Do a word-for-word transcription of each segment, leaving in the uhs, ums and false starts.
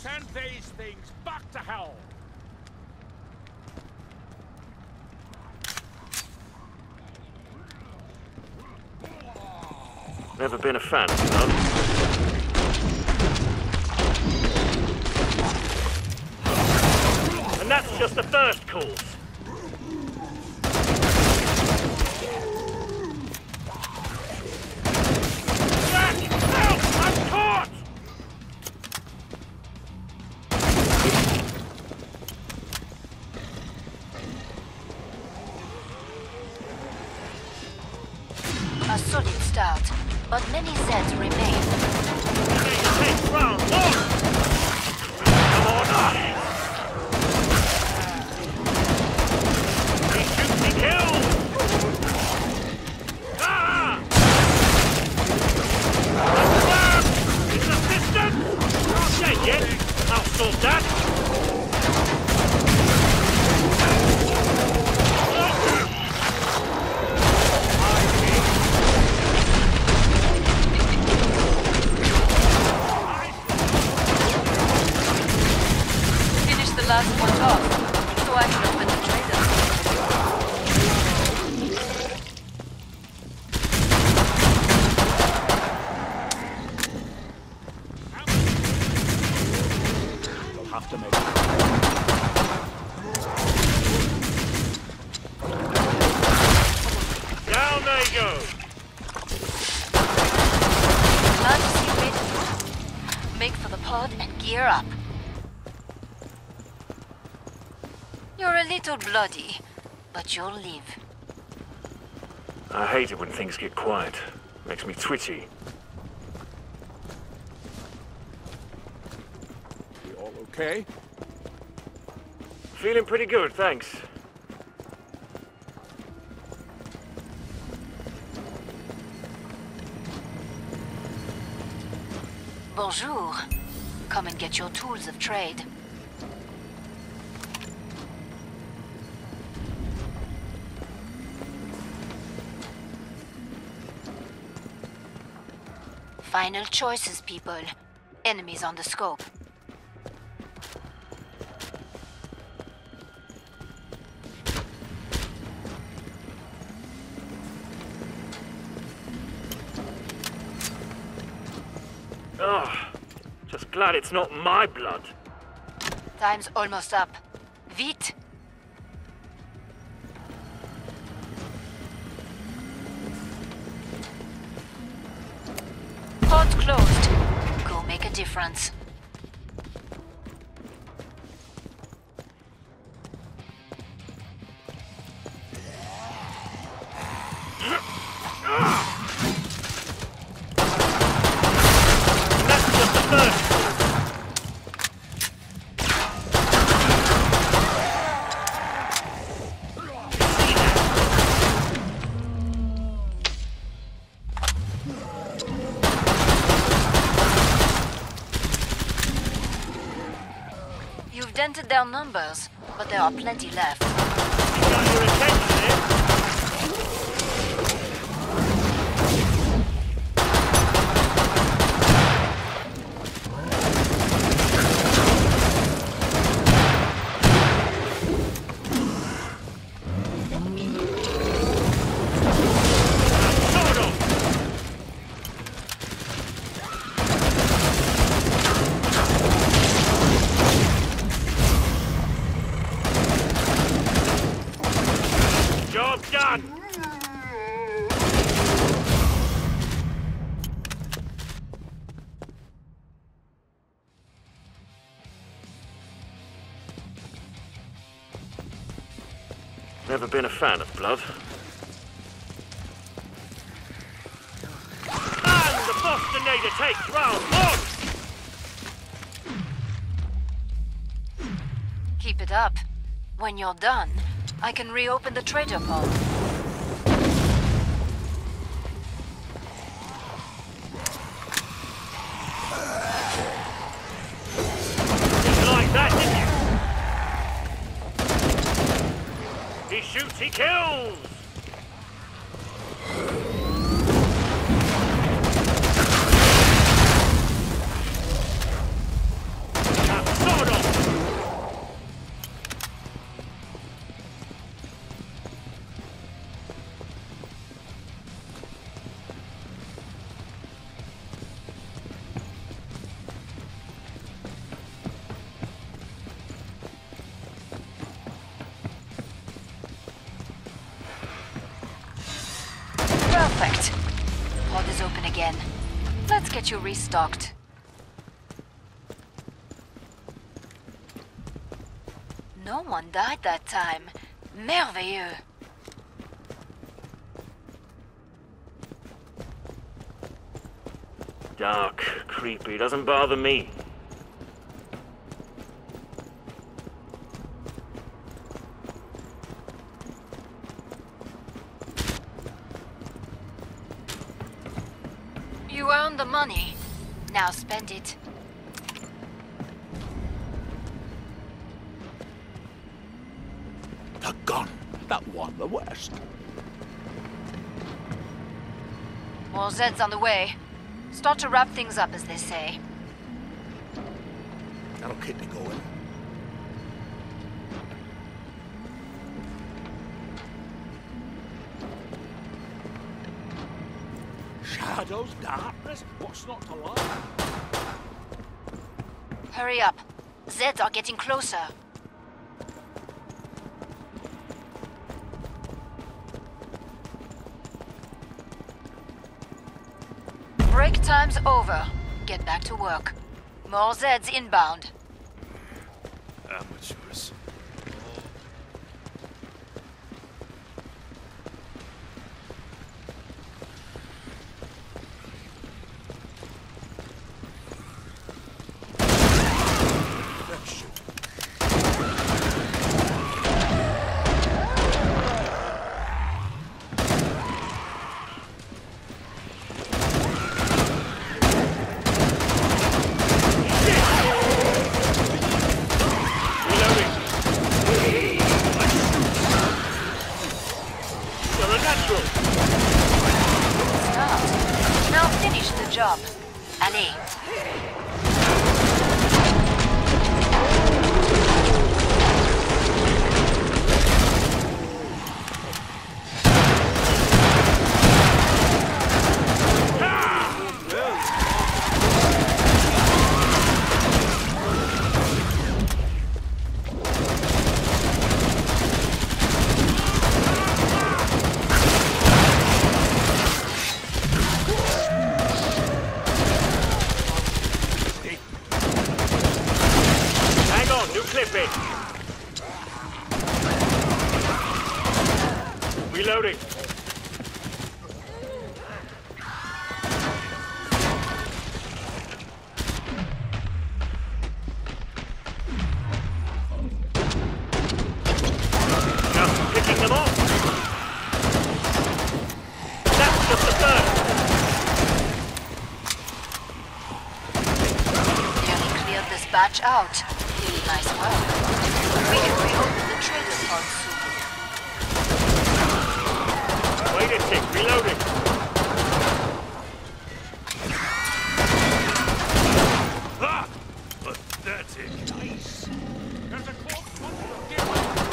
Send these things back to hell! Never been a fan of blood. And that's just the first course. Jack! Help! I'm caught! A solid start, but many Zeds remain. Take round one! Come on, on! He shoots, he kills! Ah! Confirm! It's assistant! Not dead yet. I'll sort that. Last one off, so I can open the trader. You'll have to make Down they go! Glad to see you made it. Make for the pod and gear up. You're a little bloody, but you'll live. I hate it when things get quiet. Makes me twitchy. You all okay? Feeling pretty good, thanks. Bonjour. Come and get your tools of trade. Final choices, people. Enemies on the scope. Oh, just glad it's not my blood. Time's almost up. Vite! Pod closed. Go make a difference. That's just the first. You've dented their numbers, but there are plenty left. You got your attention, eh? Job done! Never been a fan of blood. And the Bostonator takes round one! Keep it up. When you're done, I can reopen the trader pod. You like that, didn't you? He shoots, he kills! Perfect. Pod is open again. Let's get you restocked. No one died that time. Merveilleux. Dark, creepy, doesn't bother me. You earned the money. Now spend it. A gun. That one, the worst. More Zeds on the way. Start to wrap things up, as they say. That'll keep me going. Shadows, darkness, what's not to like? Hurry up. Zeds are getting closer. Break time's over. Get back to work. More Zeds inbound. Amateurs. Job. Allez. Reloading. Just picking them off. That's just the first. Nearly cleared this batch out. Nice work. We can reopen the trader pod soon. Wait a tick, reloading. Ah! Pathetic. Nice. There's a corpse monster here.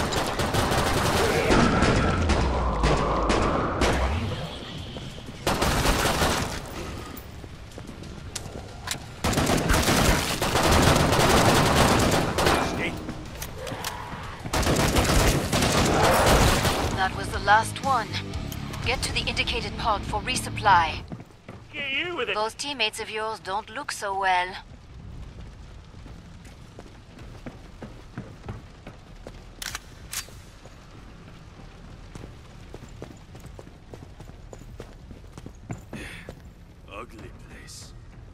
That was the last one. Get to the indicated pod for resupply. Get you with it. Those teammates of yours don't look so well. Ugly place.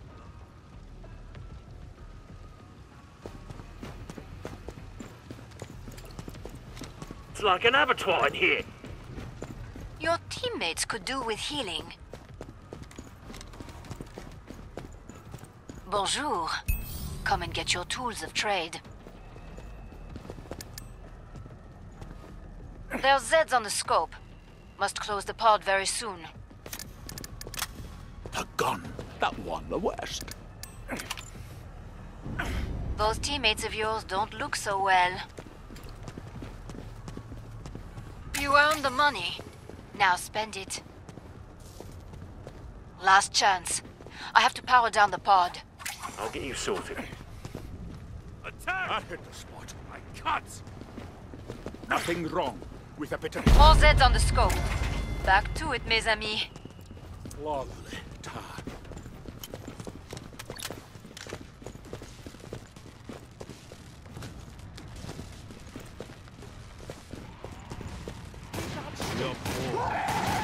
It's like an abattoir in here. Your teammates could do with healing. Bonjour. Come and get your tools of trade. There's Zeds on the scope. Must close the pod very soon. A gun. That one, the worst. Those teammates of yours don't look so well. You earned the money. Now spend it. Last chance. I have to power down the pod. I'll get you sorted. Attack! That hit the spot. I cut. Nothing wrong with a bit of... More Zeds on the scope. Back to it, mes amis. Lovely time. Your boy.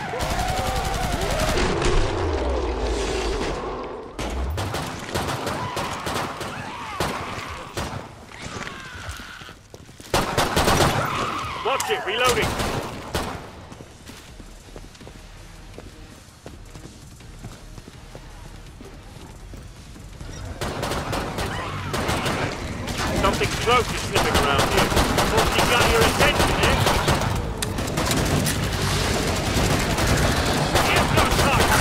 Watch it, reloading. Something close is sniffing around here. Thought you got your attention, eh? Here's your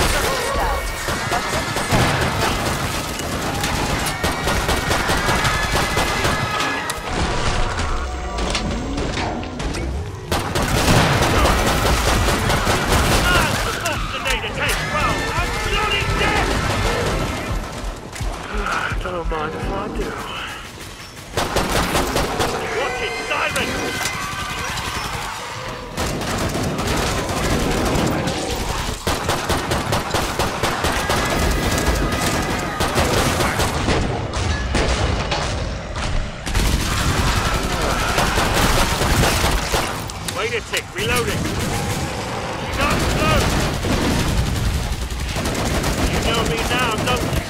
don't mind if I do. Watch it, Simon! Wait a tick, reloading. Stop, slow! You know me now, don't you?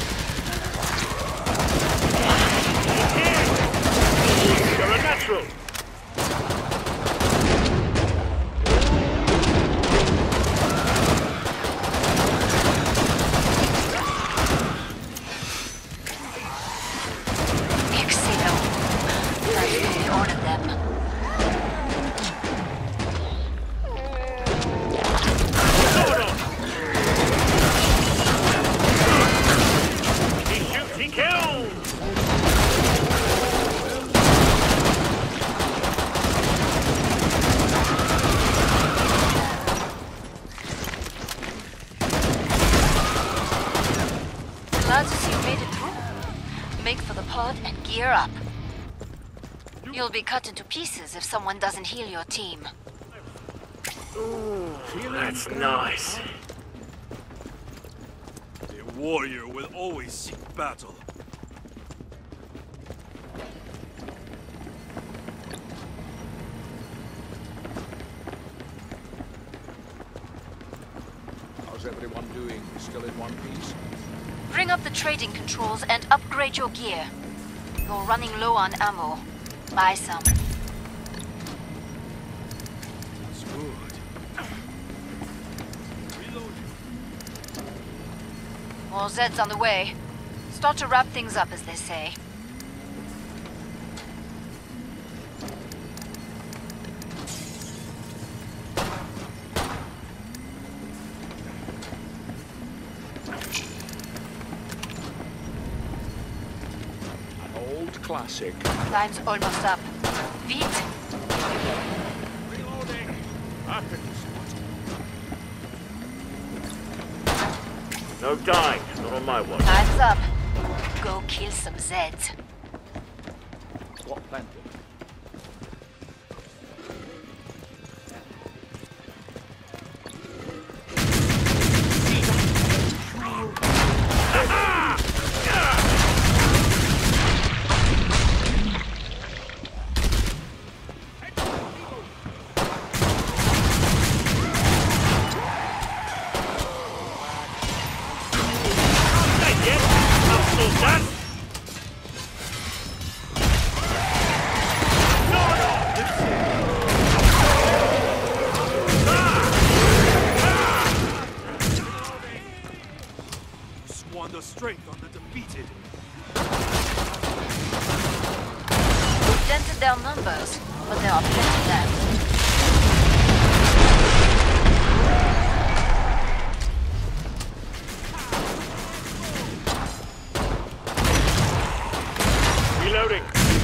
You're a natural. Exilo. I really ordered them. Sword on. He shoots, he kills. Glad to see you made it through. Make for the pod and gear up. You'll be cut into pieces if someone doesn't heal your team. Ooh, that's nice. A warrior will always seek battle. How's everyone doing? Still in one piece? Bring up the trading controls and upgrade your gear. You're running low on ammo. Buy some. It's good. Reloading. More Zeds on the way. Start to wrap things up, as they say. Classic. Time's almost up. Vite! Reloading. I hit the spot. No dying, not on my watch. Time's up. Go kill some Zeds. What planted? Squander strength on the defeated. We've dented their numbers, but there are plenty left. Reloading.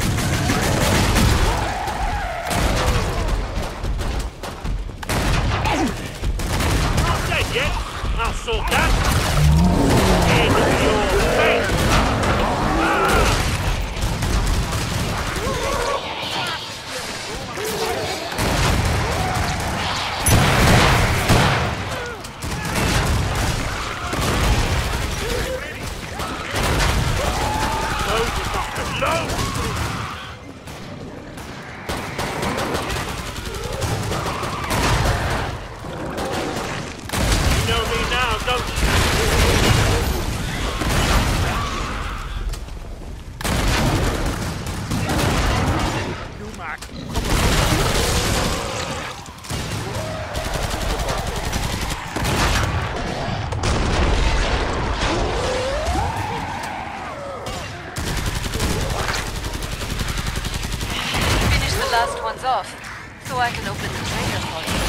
Not dead yet. I'll sort that. In your face. You know me now, don't you? You, Mac. Finish the last ones off, so I can open the trader for you.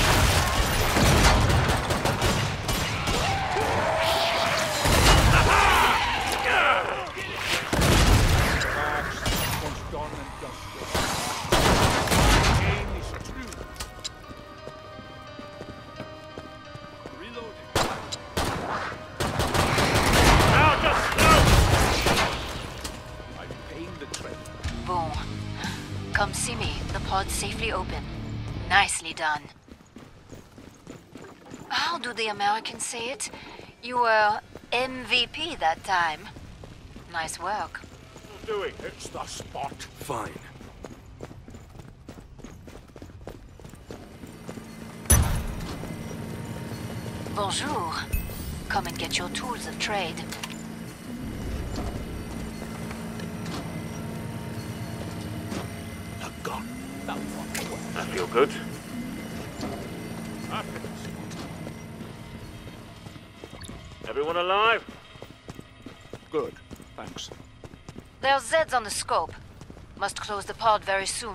Once done and dusted. Game is true. Reloading. Now just slow! I'm paying the trade. Bon. Come see me. The pod's safely open. Nicely done. How do the Americans say it? You were M V P that time. Nice work. Doing. It's the spot. Fine. Bonjour. Come and get your tools of trade. A gun. That one. I feel good. I hit the spot. Everyone alive? Good. Thanks. There's Zeds on the scope. Must close the pod very soon.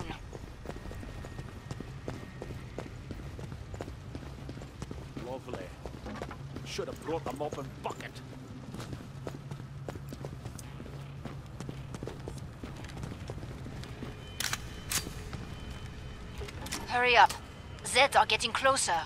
Lovely. Should have brought the mop and bucket. Hurry up. Zeds are getting closer.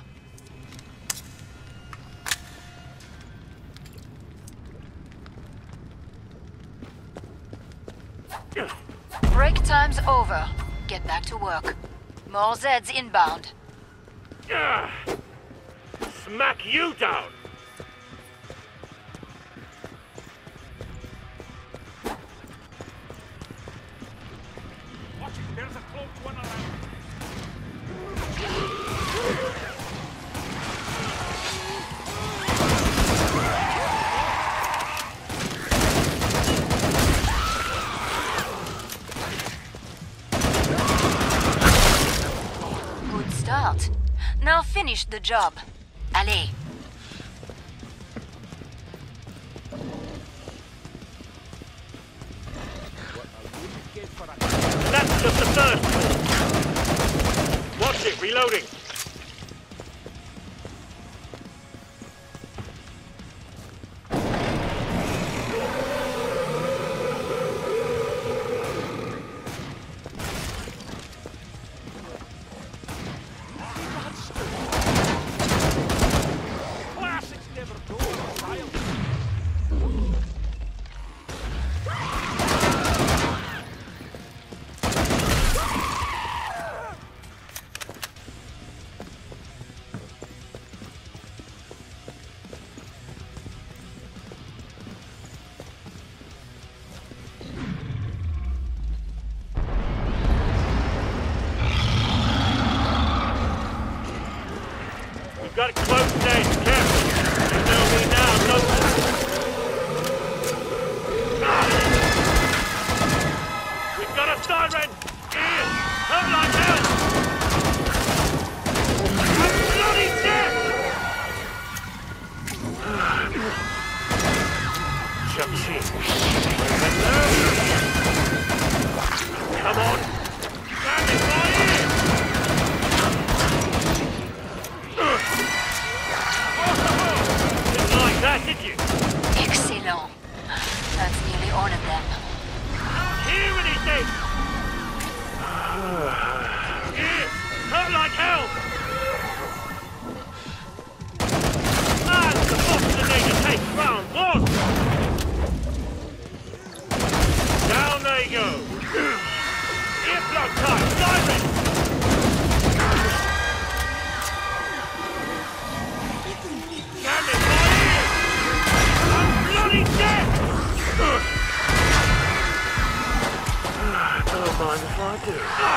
Break time's over. Get back to work. More Zeds inbound. Ah! Smack you down! Watch it. There's a cloaked one around. Good start. Now finish the job. Allez. That's just the first call. Watch it, reloading. Classics never go wild. We've got it close, Dave. Careful. You know me now, don't you? Ah! We've got a siren! Ian! Hurt like hell! I'm bloody dead! Chuck-Chi. Come on! Stand it by here! Didn't like that, did you? Excellent. That's nearly all of them. Can't hear anything! Here! Hurt like hell! Man, the boss of the need to take round one! Down Don't mind if I do.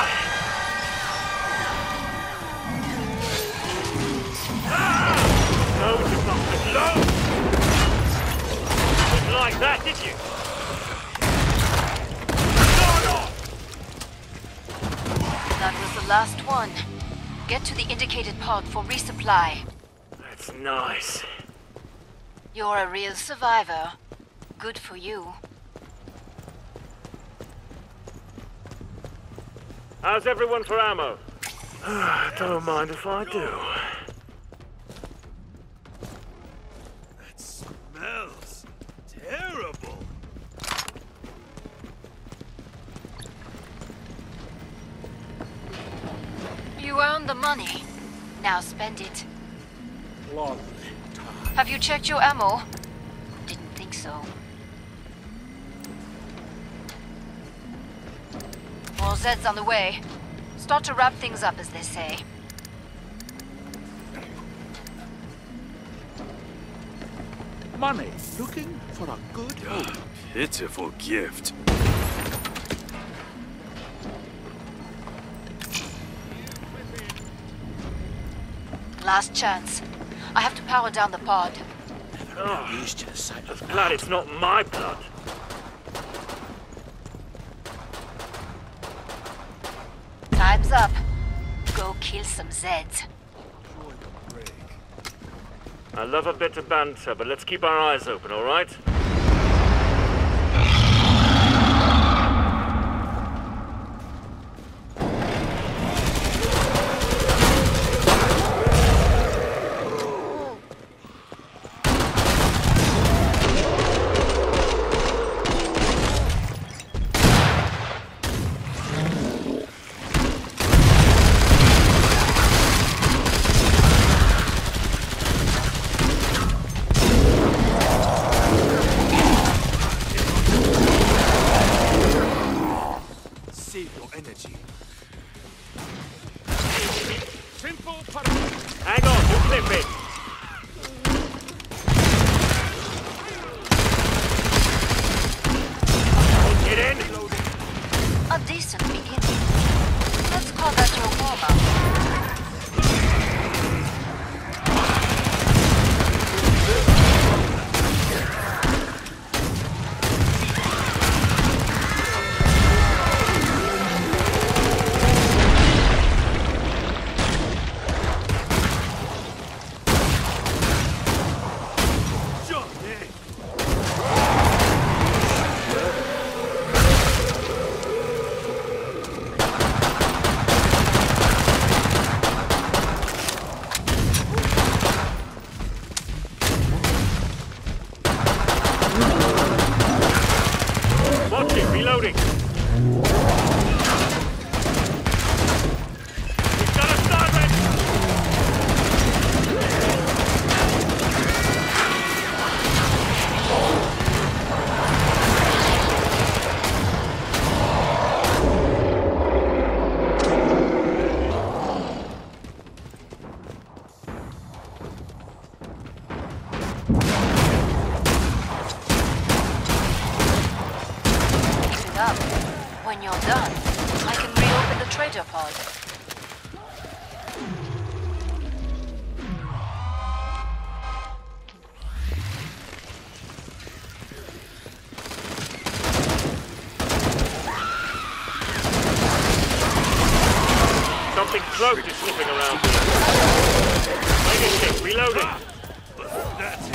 No, you bastard! No! Didn't like that, did you? That was the last one. Get to the indicated pod for resupply. That's nice. You're a real survivor. Good for you. How's everyone for ammo? Don't mind if I do. That smells terrible. You earned the money. Now spend it. Lovely. Have you checked your ammo? Didn't think so. More Zeds on the way. Start to wrap things up, as they say. Money. Looking for a good home. Pitiful gift. Last chance. I have to power down the pod. Oh, Used to the sight of glad it's not my blood. Time's up. Go kill some Zeds. Enjoy the break. I love a bit of banter, but let's keep our eyes open, all right? Save your energy. simple purpose. Hang on, you clip it. Get in. A decent beginning. Let's call that your warm-up. Watching, reloading. We've got a siren. Keep it up. When you're done, I can reopen the trader pod. Something close is slipping around here. Legacy, reloading. That's it.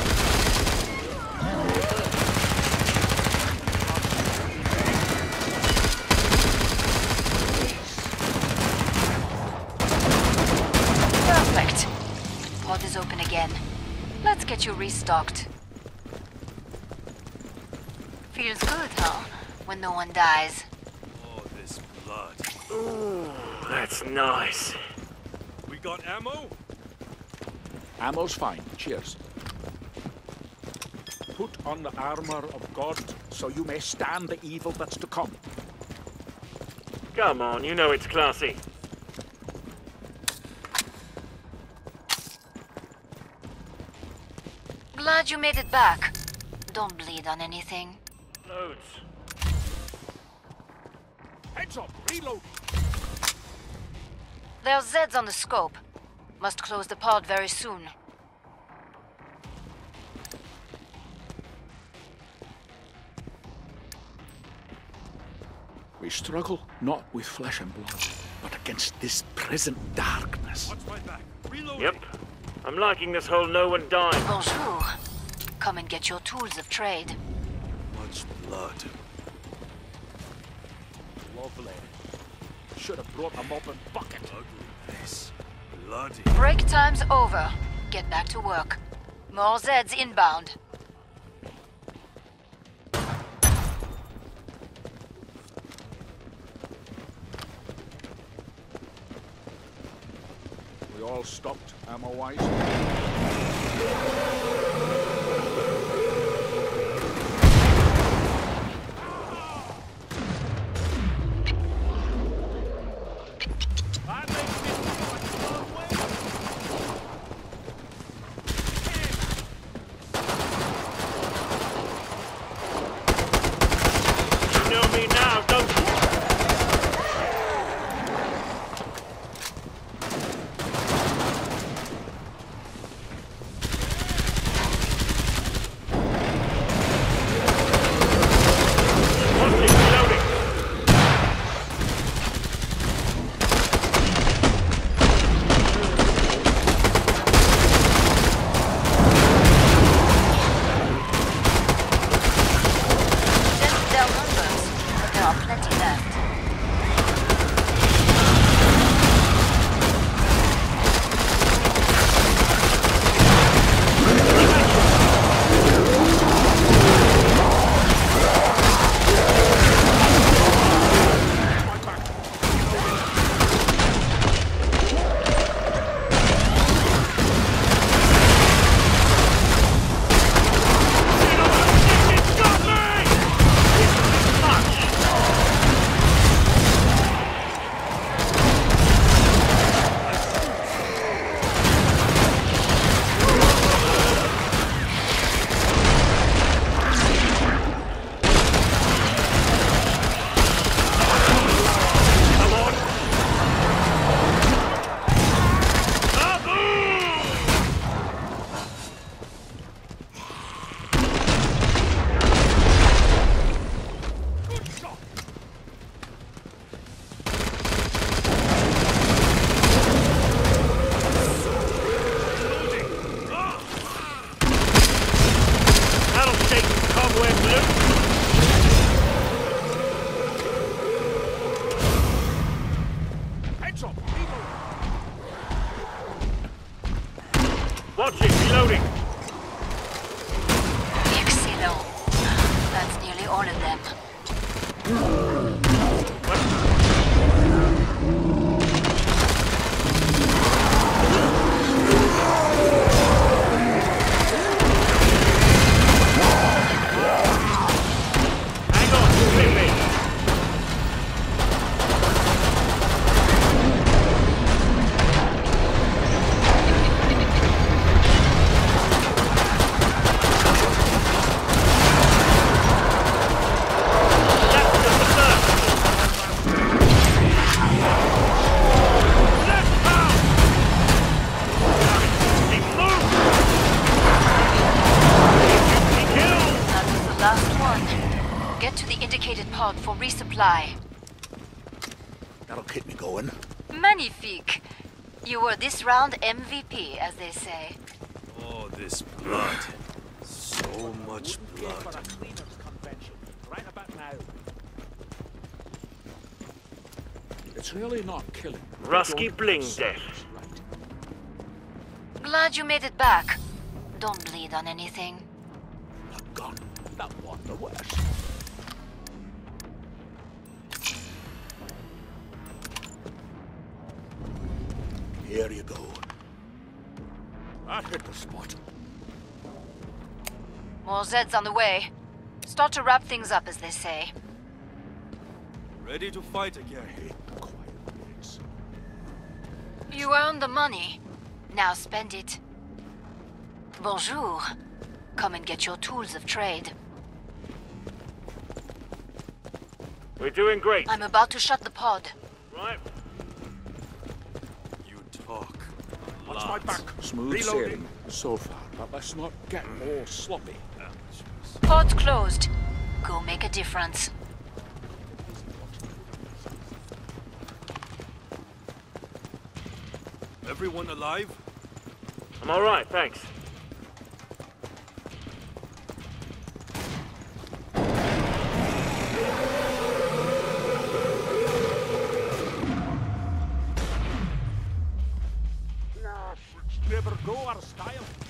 Perfect. Pod is open again. Let's get you restocked. Feels good, huh? When no one dies. Oh, this blood. Ooh, that's nice. We got ammo? Ammo's fine. Cheers. Put on the armor of God, so you may stand the evil that's to come. Come on, you know it's classy. Glad you made it back. Don't bleed on anything. Loads. Heads up! Reload! There's Zeds on the scope. Must close the pod very soon. We struggle not with flesh and blood, but against this present darkness. Watch my back. Reloading. Yep. I'm liking this whole no one dying. Bonjour. Come and get your tools of trade. Much blood. Lovely. Should have brought a mop and bucket. Ugly mess. Bloody. Break time's over. Get back to work. More Zeds inbound. We all stopped, ammo-wise. That makes me feel like a long way. You know me now, don't you? Watching, reloading. Just their numbers, but there are plenty left. It's got me! Come on! Good shot! That'll shake the cobwebs loose. Heads up! Reload! Watching, reloading. Excellent. That's nearly all of them. Hang on, wait, wait. That's just the first. Let's pound! Keep moving! He killed! That was the last one. Get to the indicated pod for resupply. That'll keep me going. Magnifique. You were this round M V P, as they say. Oh, this blood. So much Get for blood. a cleaners convention. Right about now. It's really not killing. Rusky Don't bling have death. service, right? Glad you made it back. Don't bleed on anything. A gun. That one the worst. Here you go. That hit the spot. More Zeds on the way. Start to wrap things up, as they say. Ready to fight again. Hate the quiet ways. You earned the money. Now spend it. Bonjour. Come and get your tools of trade. We're doing great. I'm about to shut the pod. Right. You talk. Watch my back. Smooth Reloading. sailing so far, but let's not get more sloppy. Pod's closed. Go make a difference. Everyone alive? I'm all right, thanks. Never go our style.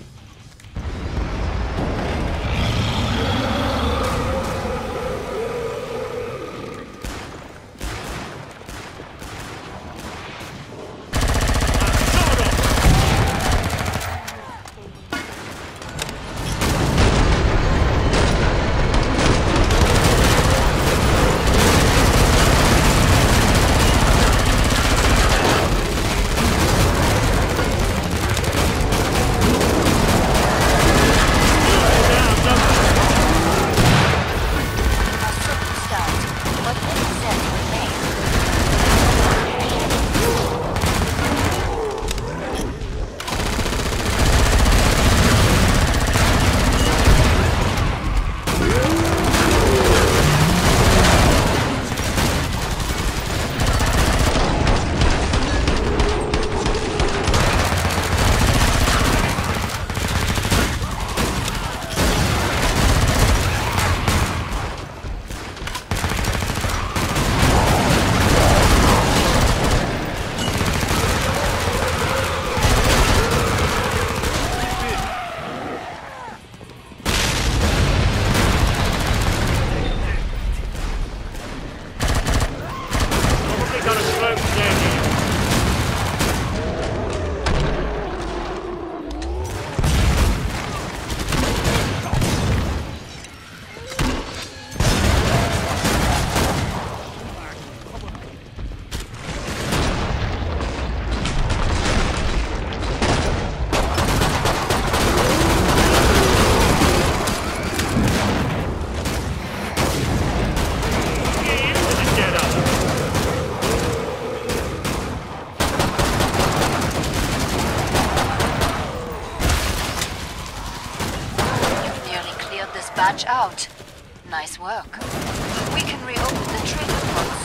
Batch out. Nice work. We can reopen the trigger pods.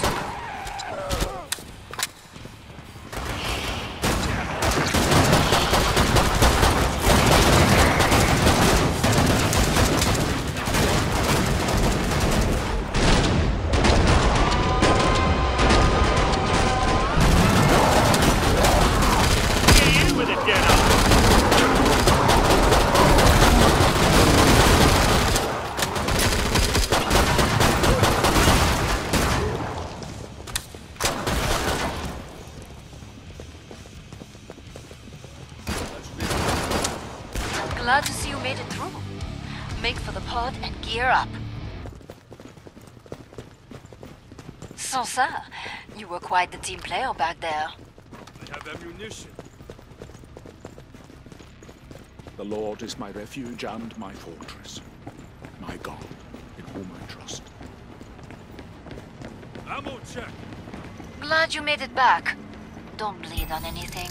Get in with it, Jenna! Glad to see you made it through. Make for the pod and gear up. Sansa, you were quite the team player back there. I have ammunition. The Lord is my refuge and my fortress. My God, in whom I trust. Ammo check. Glad you made it back. Don't bleed on anything.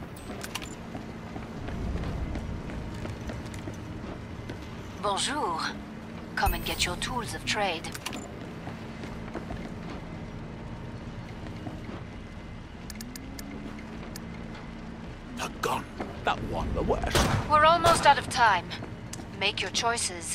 Bonjour. Come and get your tools of trade. A gun. That one, the worst. We're almost out of time. Make your choices.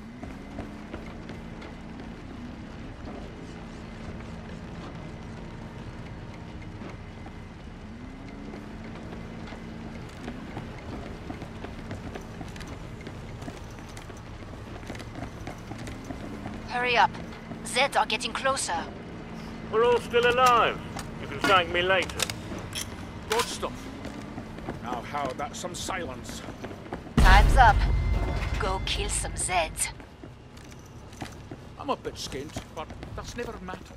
Hurry up. Zeds are getting closer. We're all still alive. You can thank me later. Good stuff. Now how about some silence? Time's up. Go kill some Zeds. I'm a bit skint, but that's never mattered.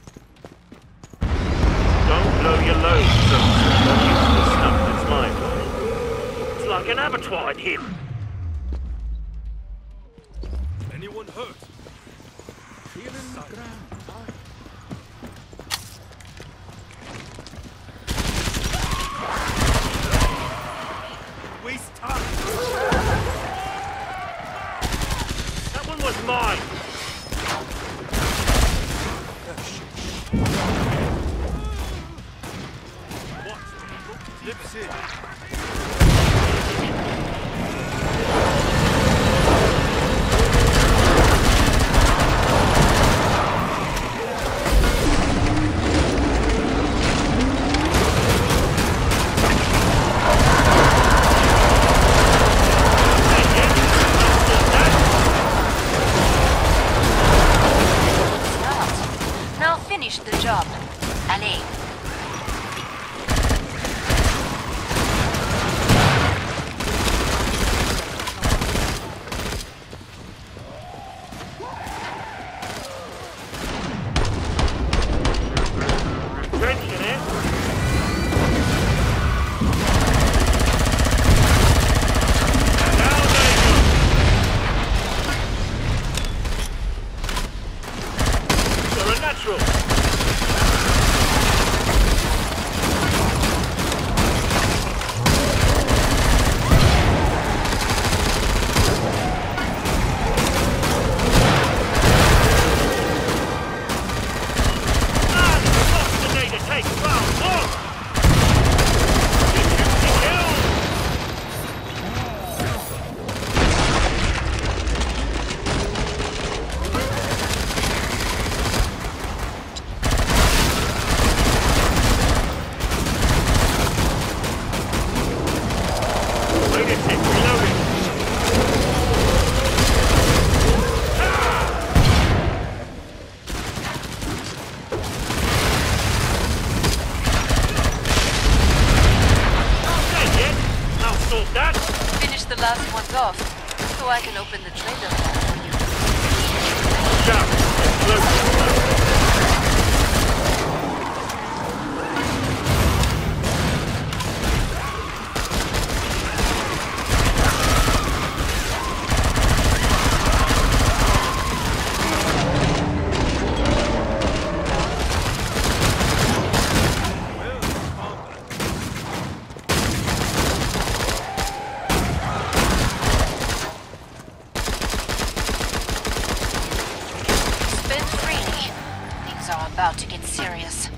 Don't blow your load, so don't use the stuff that's mine. It's like an abattoir in here. Anyone hurt? Feeling the ground. Aye. The job. Allez. Drenching it. Now they go. You're a natural. The last one's off, so I can open the trader for you. Jump! About to get serious.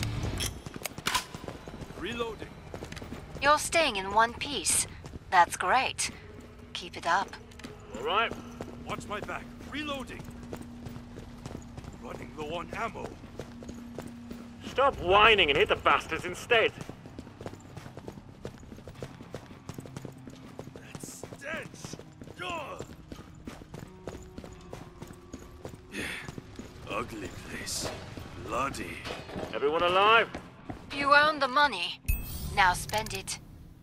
Reloading. You're staying in one piece. That's great. Keep it up. All right. Watch my back. Reloading. Running low on ammo. Stop whining and hit the bastards instead. That stench. Ugh. Ugly place. Bloody. Everyone alive? You earned the money. Now spend it.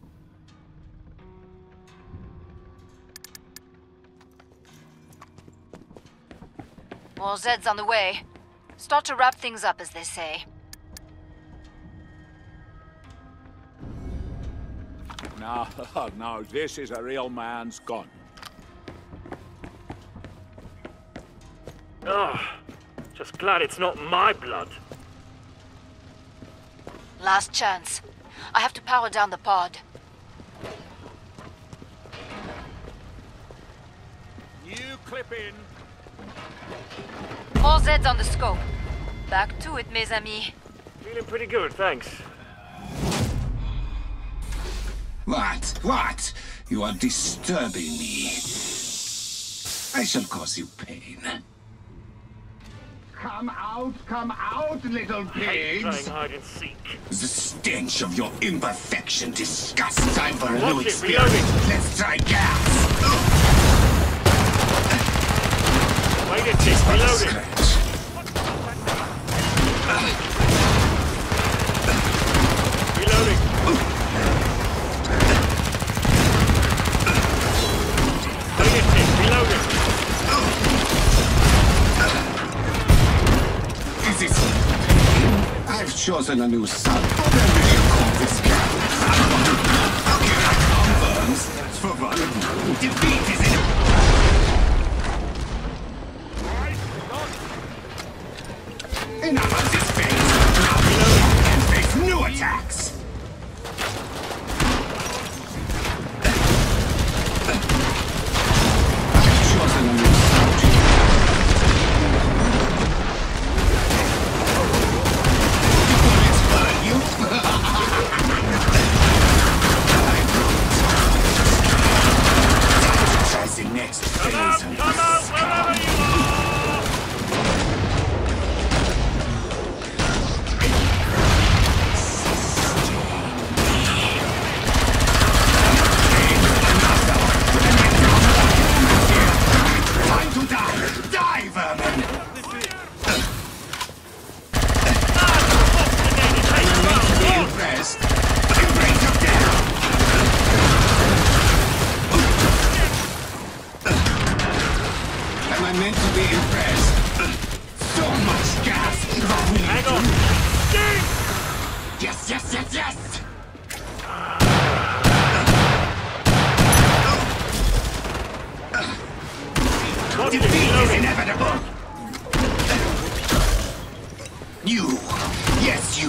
More Zeds on the way. Start to wrap things up, as they say. Now, now, this is a real man's gun. Oh, just glad it's not my blood. Last chance. I have to power down the pod. New clip in. More Zeds on the scope. Back to it, mes amis. Feeling pretty good, thanks. What? What? You are disturbing me. I shall cause you pain. Come out, come out, little Hate pigs! playing hide and seek. The stench of your imperfection disgusts. Time for a Watch new it, experience. reloading. Let's try gas. Wait a tick, reloading. Scratch. Reloading. Wait a tick, reloading. Is this... I've chosen a new son. Whatever you call this guy. Okay, confirms. For one, defeat is in... Enough of this phase. Now reload and face new attacks. I've chosen a new subject. Bullets burn you.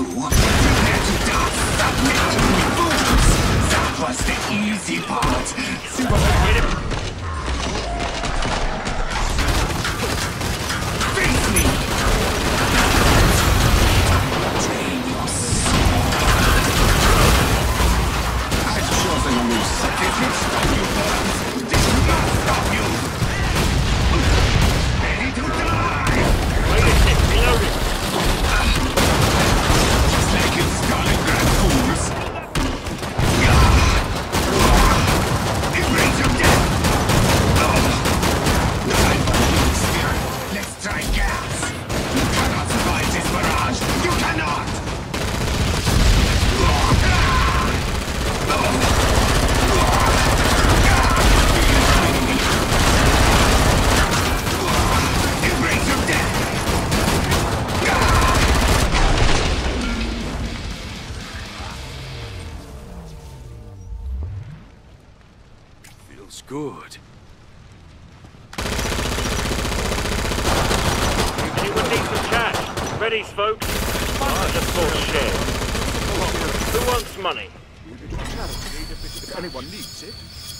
Prepare to die. Submit to me, fools. That was the easy part. Get him. Face me. Drain your soul. I've chosen a new side. This will stop you, Burns. This will not stop you. Ready to die. Wait a sec, reloading. Just like in Stalingrad, fools. It brings you death. Time for a new spirit. Let's try gas. You cannot survive this barrage. You cannot. It brings you death. Feels good. You would need some cash. Readies, folks. I just bought a share. Who wants money? Charity if, if anyone needs it.